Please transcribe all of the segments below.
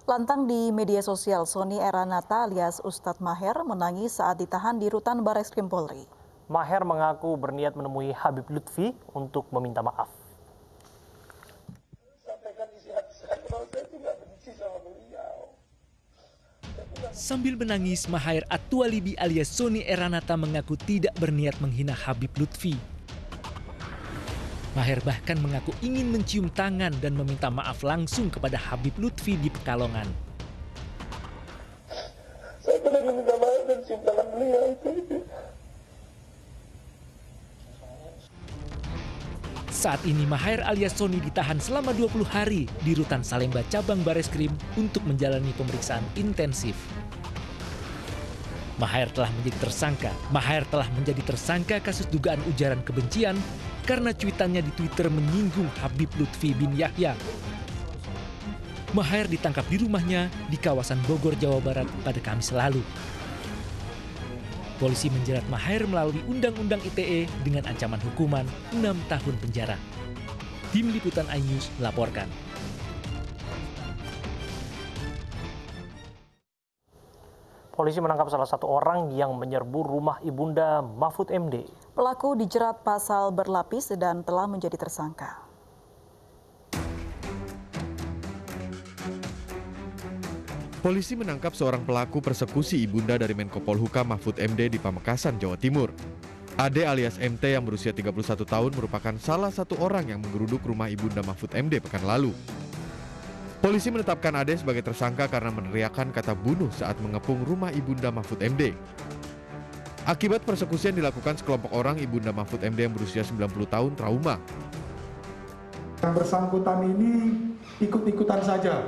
Lantang di media sosial, Sony Eranata alias Ustadz Maher menangis saat ditahan di rutan Bareskrim Polri. Maher mengaku berniat menemui Habib Lutfi untuk meminta maaf. Sambil menangis, Maher Atualibi alias Sony Eranata mengaku tidak berniat menghina Habib Lutfi. Maher bahkan mengaku ingin mencium tangan dan meminta maaf langsung kepada Habib Lutfi di Pekalongan. Saya pernah meminta maaf dan cium tangan beliau itu. Saat ini Maher alias Sony ditahan selama 20 hari di rutan Salemba cabang Bareskrim untuk menjalani pemeriksaan intensif. Maher telah menjadi tersangka kasus dugaan ujaran kebencian karena cuitannya di Twitter menyinggung Habib Lutfi bin Yahya. Maher ditangkap di rumahnya di kawasan Bogor, Jawa Barat pada Kamis lalu. Polisi menjerat Maher melalui Undang-Undang ITE dengan ancaman hukuman 6 tahun penjara. Tim Liputan iNews melaporkan. Polisi menangkap salah satu orang yang menyerbu rumah Ibunda Mahfud MD. Pelaku dijerat pasal berlapis dan telah menjadi tersangka. Polisi menangkap seorang pelaku persekusi ibunda dari Menko Polhukam Mahfud MD di Pamekasan, Jawa Timur. Ade alias MT yang berusia 31 tahun merupakan salah satu orang yang menggeruduk rumah Ibunda Mahfud MD pekan lalu. Polisi menetapkan Ade sebagai tersangka karena meneriakkan kata bunuh saat mengepung rumah Ibunda Mahfud MD. Akibat persekusi yang dilakukan sekelompok orang, Ibunda Mahfud MD yang berusia 90 tahun trauma. Yang bersangkutan ini ikut-ikutan saja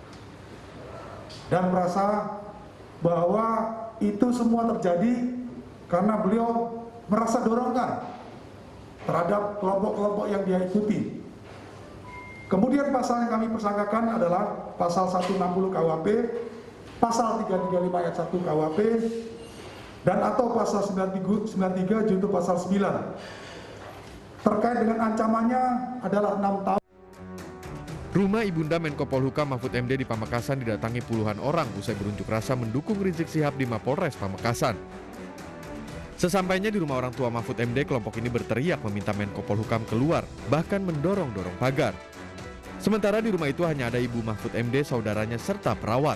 dan merasa bahwa itu semua terjadi karena beliau merasa dorongan terhadap kelompok-kelompok yang dia ikuti. Kemudian pasal yang kami persangkakan adalah pasal 160 KUHP, pasal 335 ayat 1 KUHP, dan atau pasal 93 junto pasal 9. Terkait dengan ancamannya adalah 6 tahun. Rumah Ibunda Menko Polhukam Mahfud MD di Pamekasan didatangi puluhan orang usai berunjuk rasa mendukung Rizik Syihab di Mapolres Pamekasan. Sesampainya di rumah orang tua Mahfud MD, kelompok ini berteriak meminta Menko Polhukam keluar, bahkan mendorong-dorong pagar. Sementara di rumah itu hanya ada Ibu Mahfud MD, saudaranya, serta perawat.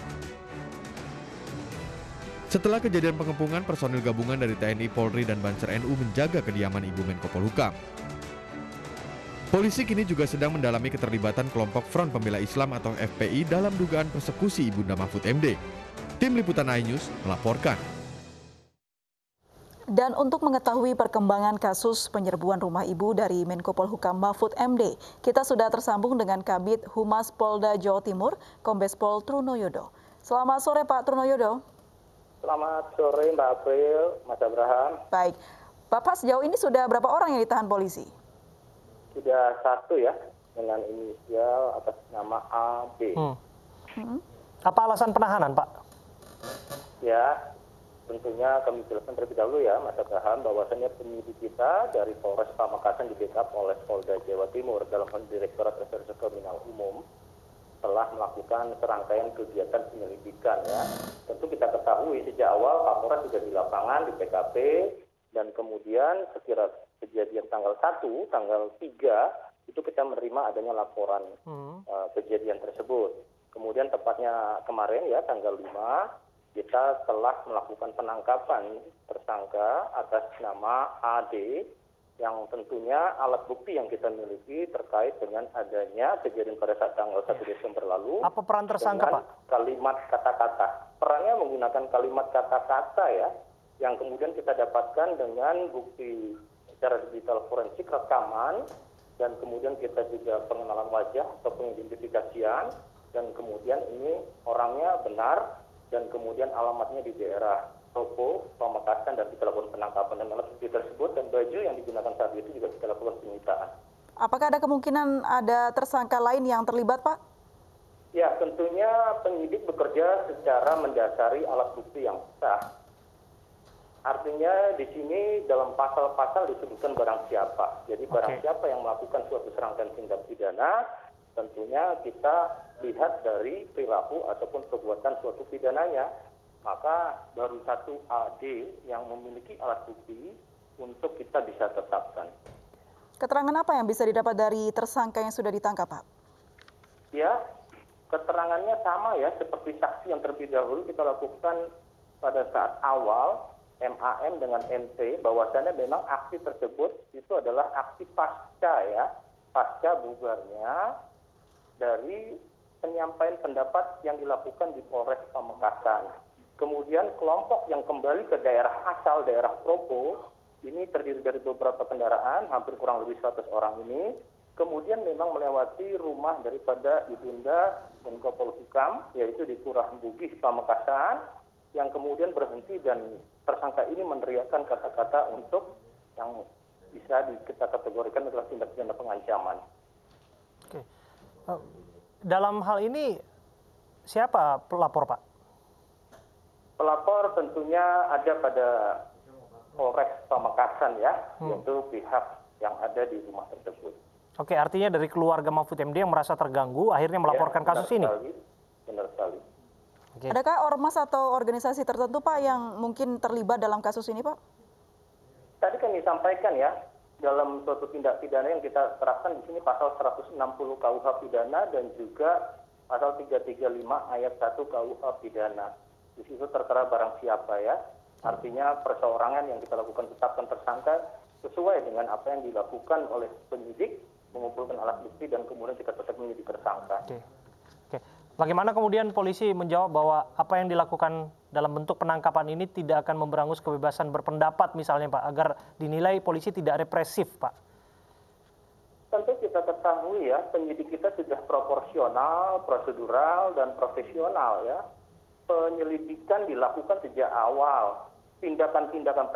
Setelah kejadian pengepungan, personil gabungan dari TNI, Polri, dan Banser NU menjaga kediaman Ibu Menko Polhukam. Polisi kini juga sedang mendalami keterlibatan kelompok Front Pembela Islam atau FPI dalam dugaan persekusi Ibunda Mahfud MD. Tim Liputan iNews melaporkan. Dan untuk mengetahui perkembangan kasus penyerbuan rumah ibu dari Menko Polhukam Mahfud MD, kita sudah tersambung dengan Kabid Humas Polda Jawa Timur, Kombes Pol Trunoyodo. Selamat sore Pak Trunoyodo. Selamat sore Mbak April, Mas Abraham. Baik, Bapak sejauh ini sudah berapa orang yang ditahan polisi? Sudah satu ya, dengan inisial atas nama AB. Apa alasan penahanan, Pak? Ya, tentunya kami jelaskan terlebih dahulu ya, Mas Abraham, bahwasannya penyidik kita dari Polres Pamekasan di backup oleh Polda Jawa Timur dalam hal Direktorat Reserse Kriminal Umum telah melakukan serangkaian kegiatan penyelidikan ya. Tentu kita ketahui sejak awal Kapolres sudah di lapangan di TKP dan kemudian sekira kejadian tanggal 1, tanggal 3 itu kita menerima adanya laporan kejadian tersebut. Kemudian tepatnya kemarin ya tanggal 5 kita telah melakukan penangkapan tersangka atas nama AD yang tentunya alat bukti yang kita miliki terkait dengan adanya kejadian pada saat tanggal 1 Desember lalu. Apa peran tersangka, Pak? Kalimat kata-kata. Perannya menggunakan kalimat kata-kata ya, yang kemudian kita dapatkan dengan bukti secara digital forensik rekaman, dan kemudian kita juga pengenalan wajah atau pengidentifikasian, dan kemudian ini orangnya benar, dan kemudian alamatnya di daerah Topo, Pamekasan, dan kita lakukan penangkapan dan alat bukti tersebut, dan baju yang digunakan saat itu juga kita lakukan penyitaan. Apakah ada kemungkinan ada tersangka lain yang terlibat, Pak? Ya, tentunya penyidik bekerja secara mendasari alat bukti yang sah. Artinya di sini dalam pasal-pasal disebutkan barang siapa. Jadi barang siapa yang melakukan suatu serangkaian tindak pidana tentunya kita lihat dari perilaku ataupun perbuatan suatu pidananya, maka baru satu AD yang memiliki alat bukti untuk kita bisa tetapkan. Keterangan apa yang bisa didapat dari tersangka yang sudah ditangkap, Pak? Ya, keterangannya sama ya, seperti saksi yang terlebih dahulu kita lakukan pada saat awal MAM dengan MT, bahwasannya memang aksi tersebut itu adalah aksi pasca ya, pasca bubarnya dari penyampaian pendapat yang dilakukan di Polres Pamekasan. Kemudian kelompok yang kembali ke daerah asal, daerah Propo, ini terdiri dari beberapa kendaraan, hampir kurang lebih 100 orang ini, kemudian memang melewati rumah daripada Ibunda Menko Polhukam, yaitu di Kelurahan Bugis, Pamekasan, yang kemudian berhenti dan tersangka ini meneriakkan kata-kata untuk yang bisa kita kategorikan adalah tindak pidana pengancaman. Oke. Dalam hal ini siapa pelapor, Pak? Pelapor tentunya ada pada Polres Pamekasan ya, yaitu pihak yang ada di rumah tersebut. Oke, artinya dari keluarga Mahfud MD yang merasa terganggu akhirnya melaporkan kasus ini? Benar sekali. Oke. Adakah ormas atau organisasi tertentu, Pak, yang mungkin terlibat dalam kasus ini, Pak? Tadi kami sampaikan ya, dalam suatu tindak pidana yang kita terapkan di sini pasal 160 KUH pidana dan juga pasal 335 ayat 1 KUH pidana. Di situ tertera barang siapa ya. Artinya perseorangan yang kita lakukan tetapkan tersangka sesuai dengan apa yang dilakukan oleh penyidik, mengumpulkan alat bukti dan kemudian kita tetap menjadi tersangka. Oke. Bagaimana kemudian polisi menjawab bahwa apa yang dilakukan dalam bentuk penangkapan ini tidak akan memberangus kebebasan berpendapat misalnya, Pak, agar dinilai polisi tidak represif, Pak? Tentu kita ketahui ya, penyidik kita sudah proporsional, prosedural, dan profesional ya. Penyelidikan dilakukan sejak awal. Tindakan-tindakan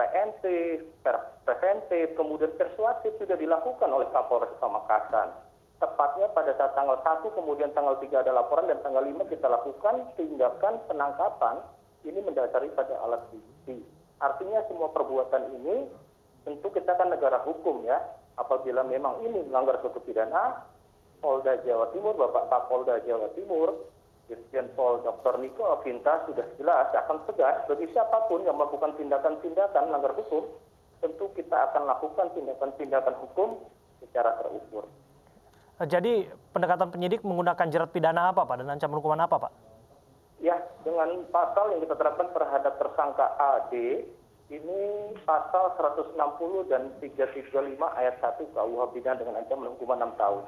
preventif, kemudian persuasif sudah dilakukan oleh Kapolres Pamekasan. Tepatnya pada saat tanggal 1, kemudian tanggal 3 ada laporan, dan tanggal 5 kita lakukan tindakan penangkapan. Ini mendasari pada alat bukti. Artinya semua perbuatan ini, tentu kita kan negara hukum ya. Apabila memang ini melanggar suatu pidana, Polda Jawa Timur, Bapak Kapolda Jawa Timur, Irjen Pol Dr. Niko Afinta sudah jelas akan tegas bagi siapapun yang melakukan tindakan-tindakan melanggar hukum, tentu kita akan lakukan tindakan-tindakan hukum secara terukur. Jadi pendekatan penyidik menggunakan jerat pidana apa, Pak, dan ancaman hukuman apa, Pak? Ya, dengan pasal yang kita terapkan terhadap tersangka AD, ini pasal 160 dan 335 ayat 1 KUH pidana dengan ancaman hukuman 6 tahun.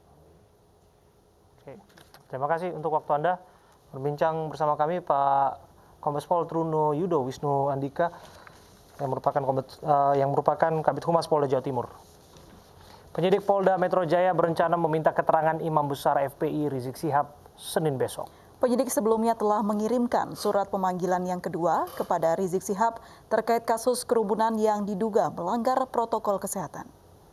Oke. Terima kasih untuk waktu Anda berbincang bersama kami, Pak Kombes Pol Truno Yudo Wisnu Andika yang merupakan Kabid Humas Polda Jawa Timur. Penyidik Polda Metro Jaya berencana meminta keterangan Imam Besar FPI Rizik Syihab Senin besok. Penyidik sebelumnya telah mengirimkan surat pemanggilan yang kedua kepada Rizik Syihab terkait kasus kerumunan yang diduga melanggar protokol kesehatan.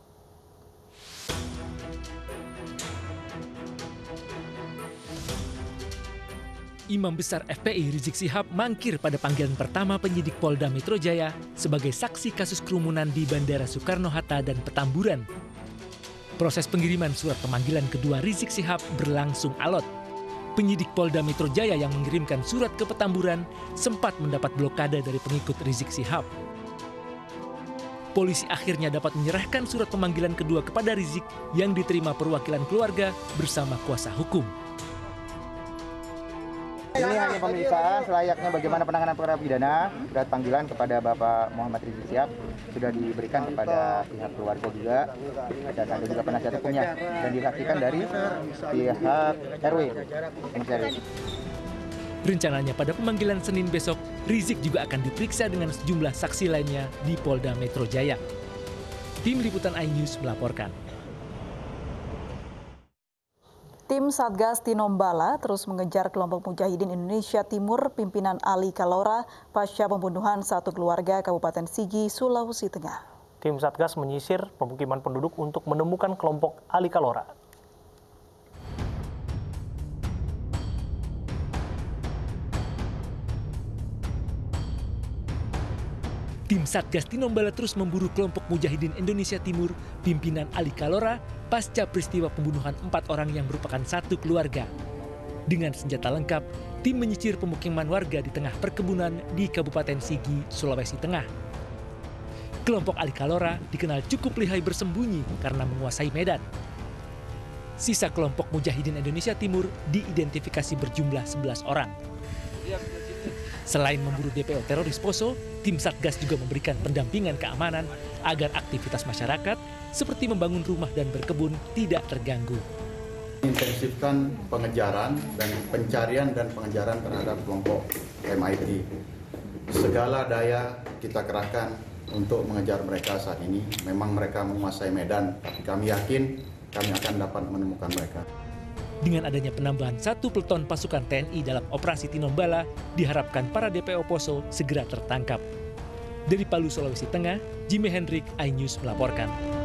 Imam Besar FPI Rizik Syihab mangkir pada panggilan pertama penyidik Polda Metro Jaya sebagai saksi kasus kerumunan di Bandara Soekarno-Hatta dan Petamburan. Proses pengiriman surat pemanggilan kedua Rizik Syihab berlangsung alot. Penyidik Polda Metro Jaya yang mengirimkan surat ke Petamburan sempat mendapat blokade dari pengikut Rizik Syihab. Polisi akhirnya dapat menyerahkan surat pemanggilan kedua kepada Rizik yang diterima perwakilan keluarga bersama kuasa hukum. Ini hanya pemeriksaan selayaknya bagaimana penanganan perkara pidana. Surat panggilan kepada Bapak Muhammad Rizik Syihab sudah diberikan kepada pihak keluarga juga, dan ada juga penasihat hukumnya, dan disaksikan dari pihak RW. Rencananya pada pemanggilan Senin besok, Rizik juga akan diperiksa dengan sejumlah saksi lainnya di Polda Metro Jaya. Tim Liputan iNews melaporkan. Tim Satgas Tinombala terus mengejar kelompok Mujahidin Indonesia Timur pimpinan Ali Kalora pasca pembunuhan satu keluarga Kabupaten Sigi, Sulawesi Tengah. Tim Satgas menyisir pemukiman penduduk untuk menemukan kelompok Ali Kalora. Tim Satgas Tinombala terus memburu kelompok Mujahidin Indonesia Timur, pimpinan Ali Kalora, pasca peristiwa pembunuhan 4 orang yang merupakan satu keluarga. Dengan senjata lengkap, tim menyisir pemukiman warga di tengah perkebunan di Kabupaten Sigi, Sulawesi Tengah. Kelompok Ali Kalora dikenal cukup lihai bersembunyi karena menguasai medan. Sisa kelompok Mujahidin Indonesia Timur diidentifikasi berjumlah 11 orang. Selain memburu DPO teroris Poso, tim Satgas juga memberikan pendampingan keamanan agar aktivitas masyarakat seperti membangun rumah dan berkebun tidak terganggu. Intensifkan pengejaran dan pencarian dan pengejaran terhadap kelompok MIT. Segala daya kita kerahkan untuk mengejar mereka saat ini. Memang mereka menguasai medan, kami yakin kami akan dapat menemukan mereka. Dengan adanya penambahan 1 peleton pasukan TNI dalam operasi Tinombala, diharapkan para DPO Poso segera tertangkap. Dari Palu, Sulawesi Tengah, Jimmy Hendrik, iNews melaporkan.